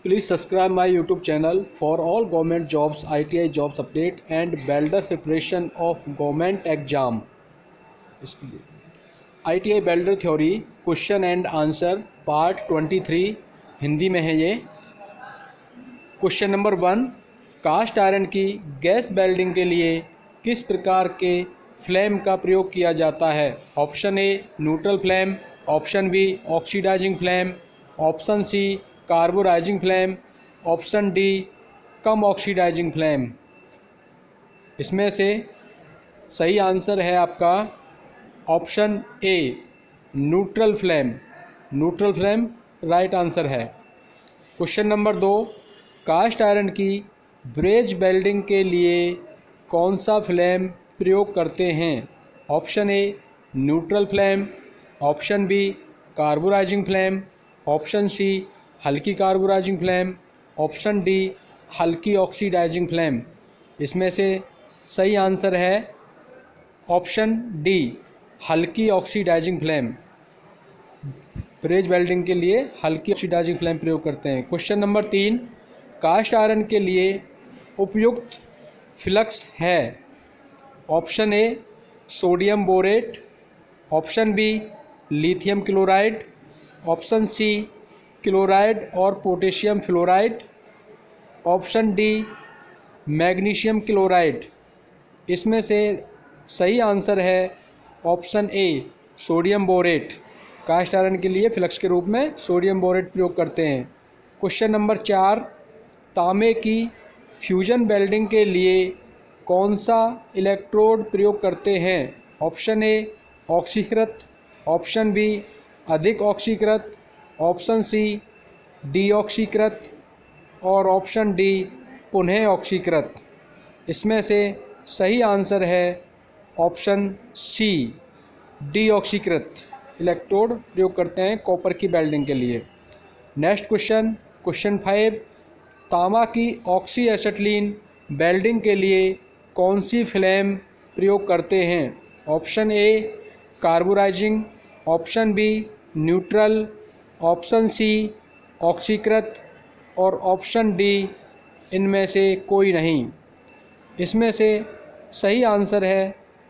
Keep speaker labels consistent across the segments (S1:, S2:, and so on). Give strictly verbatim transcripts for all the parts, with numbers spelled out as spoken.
S1: Please subscribe my YouTube channel for all government jobs, I T I jobs update and welder preparation of government exam। इसके लिए I T I welder theory question and answer part तेईस हिंदी में है ये। Question number one, cast iron की gas welding के लिए किस प्रकार के फ्लेम का प्रयोग किया जाता है? Option A neutral flame, option B oxidising flame, option C carburising flame, option D कम ऑक्सीडाइजिंग फ्लेम। इसमें से सही आंसर है आपका option A neutral flame. Neutral flame right answer है। क्वेश्चन नंबर दो, कास्ट आयरन की ब्रेज वेल्डिंग के लिए कौन सा फ्लेम प्रयोग करते हैं? Option A neutral flame, option B carburising flame, option C हल्की कार्बोराइजिंग फ्लेम, ऑप्शन डी हल्की ऑक्सीडाइजिंग फ्लेम। इसमें से सही आंसर है ऑप्शन डी हल्की ऑक्सीडाइजिंग फ्लेम। ब्रेज वेल्डिंग के लिए हल्की ऑक्सीडाइजिंग फ्लेम प्रयोग करते हैं। क्वेश्चन नंबर तीन, कास्ट आयरन के लिए उपयुक्त फ्लक्स है? Option A sodium borate, option B lithium chloride, option C chloride और potassium fluoride, option D magnesium chloride. इसमें से सही आंसर है option A sodium borate. Cast iron के लिए फ्लक्स के रूप में सोडियम बोरेट प्रयोग करते हैं। क्वेश्चन नंबर चार, तांबे की फ्यूजन वेल्डिंग के लिए कौन सा इलेक्ट्रोड प्रयोग करते हैं? ऑप्शन ए ऑक्सीकृत, ऑप्शन बी अधिक ऑक्सीकृत, ऑप्शन सी डी ऑक्सीकृत और ऑप्शन डी पुनः ऑक्सीकृत। इसमें से सही आंसर है ऑप्शन सी डी ऑक्सीकृत इलेक्ट्रोड प्रयोग करते हैं कॉपर की वेल्डिंग के लिए। नेक्स्ट क्वेश्चन, क्वेश्चन फाइव, तांबा की ऑक्सी एसिटिलीन वेल्डिंग के लिए कौन सी फ्लेम प्रयोग करते हैं? Option A carburising, option B neutral, option C ऑक्सीकृत और ऑप्शन डी इनमें से कोई नहीं। इसमें से सही आंसर है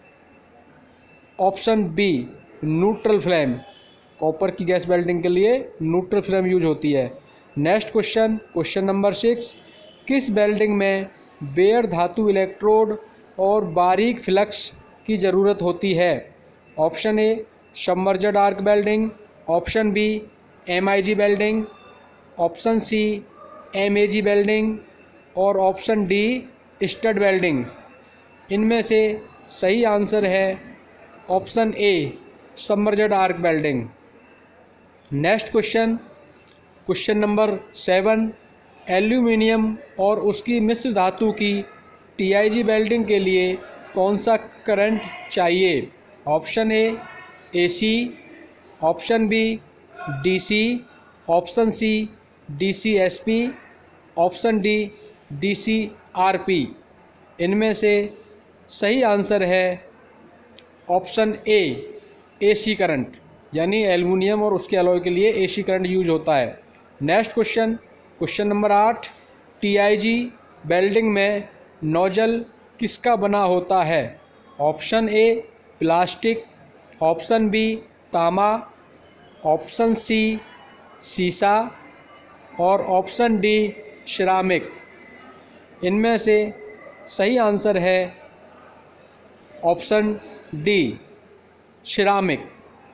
S1: option B neutral flame. Copper की गैस वेल्डिंग के लिए न्यूट्रल फ्लेम यूज होती है। Next question, question number six, किस वेल्डिंग में बेयर धातु इलेक्ट्रोड और बारीक फ्लक्स की ज़रूरत होती है? Option A submerged arc welding, option B M I G welding, option C M A G welding और ऑप्शन डी स्टड वेल्डिंग। इनमें से सही आंसर है option A submerged arc welding. Next question, question number seven, aluminium और उसकी मिश्र धातु की T I G welding के लिए कौन सा करंट चाहिए? Option A A C, option B D C, option C D C S P, option D D C R P. इनमें से सही आंसर है option A A C current, यानी एल्युमिनियम और उसके अलॉय के लिए ए सी करंट यूज होता है। नेक्स्ट क्वेश्चन, क्वेश्चन नंबर आठ, टी आई जी वेल्डिंग में नोजल किसका बना होता है? Option A plastic, option B तांबा, ऑप्शन सी सीसा और ऑप्शन डी सिरामिक। इनमें से सही आंसर है option D ceramic.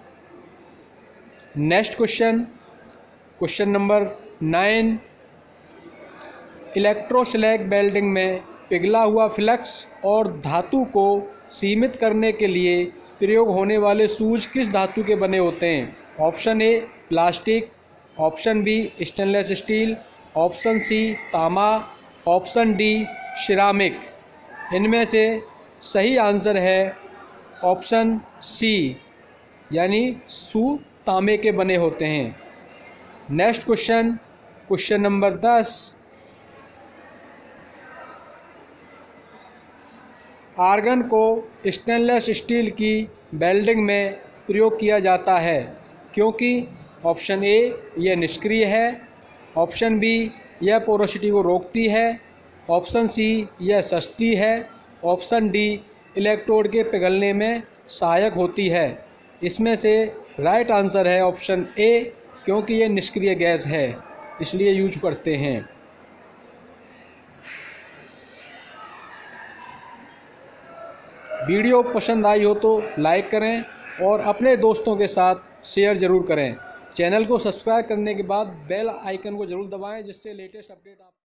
S1: Next question, question number nine, electroslag welding में पिघला हुआ फ्लक्स और धातु को सीमित करने के लिए प्रयोग होने वाले सूज किस धातु के बने होते हैं? Option A plastic, option B stainless steel, option C तांबा, ऑप्शन डी सिरामिक। इनमें से सही आंसर है ऑप्शन सी, यानी सू तांबे के बने होते हैं। नेक्स्ट क्वेश्चन, क्वेश्चन नंबर दस, आर्गन को स्टेनलेस स्टील की वेल्डिंग में प्रयोग किया जाता है क्योंकि ऑप्शन ए यह निष्क्रिय है, ऑप्शन बी यह पोरोसिटी को रोकती है। ऑप्शन सी, यह सस्ती है। ऑप्शन डी, इलेक्ट्रोड के पिघलने में सहायक होती है। इसमें से राइट आंसर है ऑप्शन ए, क्योंकि यह निष्क्रिय गैस है इसलिए यूज करते हैं। वीडियो पसंद आई हो तो लाइक करें और अपने दोस्तों के साथ शेयर ज़रूर करें। चैनल को सब्सक्राइब करने के बाद बेल आइकन को ज़रूर दबाएं, जिससे लेटेस्ट अपडेट आप